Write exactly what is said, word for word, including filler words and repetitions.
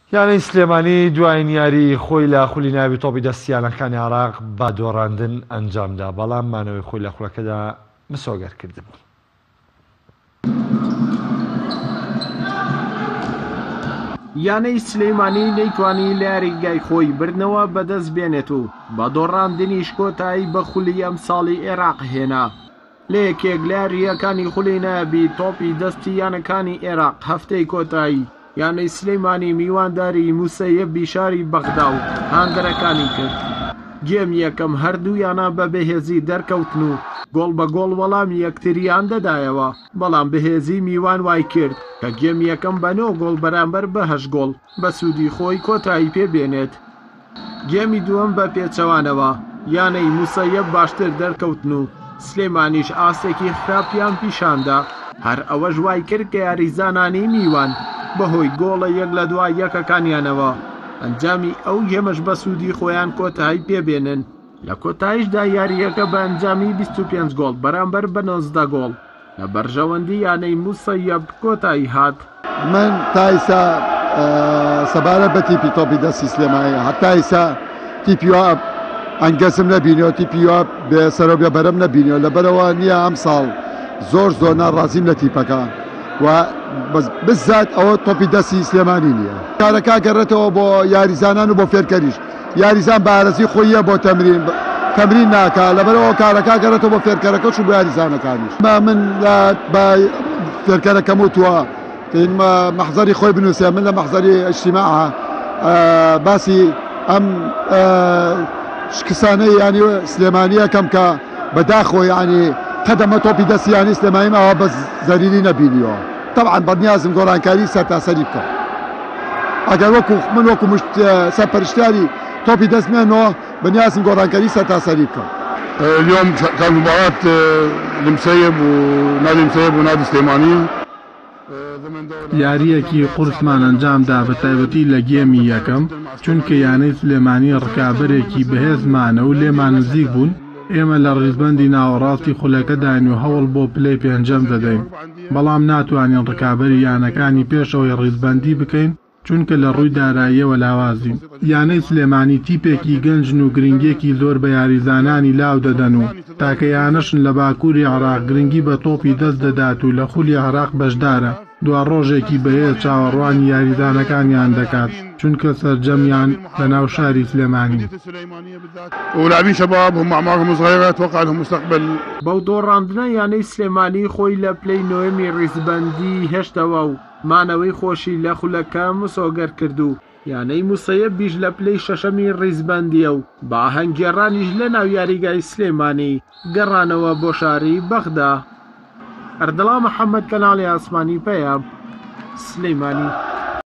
یانەی سلێمانی دوای یاری خۆی لە خولی ناوی تۆپی دەستیانەکانی عێراق با دۆڕاندن ئەنجامدا، بەڵام مانەوەی خۆی لە خوڵەکەدا مسۆگەر کردبوو. یانەی سلەیمانی نەیتوانی لە یاریگای خۆی بردنەوە بەدەست بێنێت و بە دۆڕاندنیش کۆتایی بە خولی ئەم ساڵی عێراق هێنا. لە یەکێک لە یاریەکانی خولی ناوی تۆپی دەستی یانەکانی عێراق هەفتەی کۆتایی یانەی سلەیمانی میوانداری موسەیەب بیشاری بەغدا و هاندەرەکانی کرد. گێم یەکەم هەردوویانە بە بەهێزی دەرکەوتن و گۆڵ بە گۆڵ وەڵامی یەکتریان دەدایەوە، بەڵام بەهێزی میوان وای کرد کە گێم یەکەم بە نۆ گۆڵ بەرامبەر بە هەشت گۆڵ بە سوودی خۆی کۆتایی پێبێنێت. گێمی دووەم بە پێچەوانەوە یانەی موسەیەب باشتر دەرکەوتن و سلێمانیش ئاسێکی خراپیان پیشاندا، هەر ئەوەش وای کرد کە یاریزانانی میوان بەهۆی گۆڵە یەک لە دوای یەکەکانیانەوە ئەنجامی ئەو هێمەش بە سوودی خۆیان کۆتایی پێبێنن. لە کۆتاییشدا یاریەکە بە ئەنجامی بیست و پێنج گۆڵ بەرامبەر بە نۆزدە گۆڵ لە بەرژەوەندی یانەی موسەیەب کۆتایی هات. من تا ئێستا سەبارەت بە تیپی تۆپی دەستی سلێمانی هەتا ئێستا تیپی وا ئەنگەسم نەبینەوە، تیپی وا بێسەرە بێ بەرەم نەبینەوە، لەبەرەوە نییە ئەم ساڵ زۆر زۆر ناڕازیم لە تیپەکە و بزات ئەوە تۆپی دەستی سلێمانی نییە. کارەکە گەڕێتەوە بۆ یاریزانان و بۆ فێرکەریش. یاریزان بە ئارەزی خۆیە بۆ تەمرین تەمرین ناکە، لەبەرەوە کارەکە گەڕێتەوە بۆ فێرکەرەکەش و بۆ یاریزانەکانیش. من بە فێرکەرەکەم وتووە مەحزەری خۆی بنووسێ، من لە مەحزەری ئەجتیماع باسی ئەم شکسانەی ینی سلێمانی یەکەم کە بەداخۆ ینی قەدەمە تۆپی دەستی یانی سلێمانی ئەوە بە زەریری نەبینیەوە. طبعا بەنیازم گۆڕانکاری سەرتاسەری بکەم. ئەگەر وەکو من وەکو سەرپەرشتیاری تۆپی دەستمێنەوە بەنیازم گۆڕانکاری سەرتاسەری بکەم. اليوم كان مباراة المسيب ونادي المسيب ونادي سليمانية. یاریەکی قورسمان ئەنجامدا بە تایبەتی لە گێمی یەکەم، چونکە یانەی سلێمانی ڕکابەرێکی بەهێزمانە و لێمان نزیک بوون. ئێمە لە ڕیزبەندی ناوەڕاستی خولەکەداین و هەوڵ بۆ پلەی پێنجەم دەدەین، بەڵام ناتوانین ڕکابەری یانەکانی پێشەوەی ڕیزبەندی بکەین چونکە لە ڕووی داراییەوە لاوازین. یانەی سلێمانی تیپێکی گەنجن و گرنگێکی زۆر بە یاریزانانی لاو دەدەن و تاکەیانەشن لە باکووری عێراق گرنگی بە تۆپی دەست دەدات و لە خولی عێراق بەشدارە. دوا ڕۆژێکی بەهێز چاوەڕوانی یاریزانەکانیان دەکات چونکە سەرجەمیان لە ناو شاری سلێمانی. ولاعبين شباب هم أعمارهم صغيرة أتوقع لهم مستقبل. بەو دۆڕاندنە یانەی سلێمانی خۆی لە پلەی نۆیەمی ڕیزبەندی هێشتەوە و مانەوەی خۆشی لە خولەکە مسۆگەر کردو. یانەی موسەیەب بیش لە پلەی شەشەمی ڕیزبەندیە و با هەنگێڕانیش لە ناو یاریگای سلێمانی گەڕانەوە بۆ شاری بەغدا. ئەردەڵا محەممەد کەناڵی ئاسمانی پەیام سلەیمانی.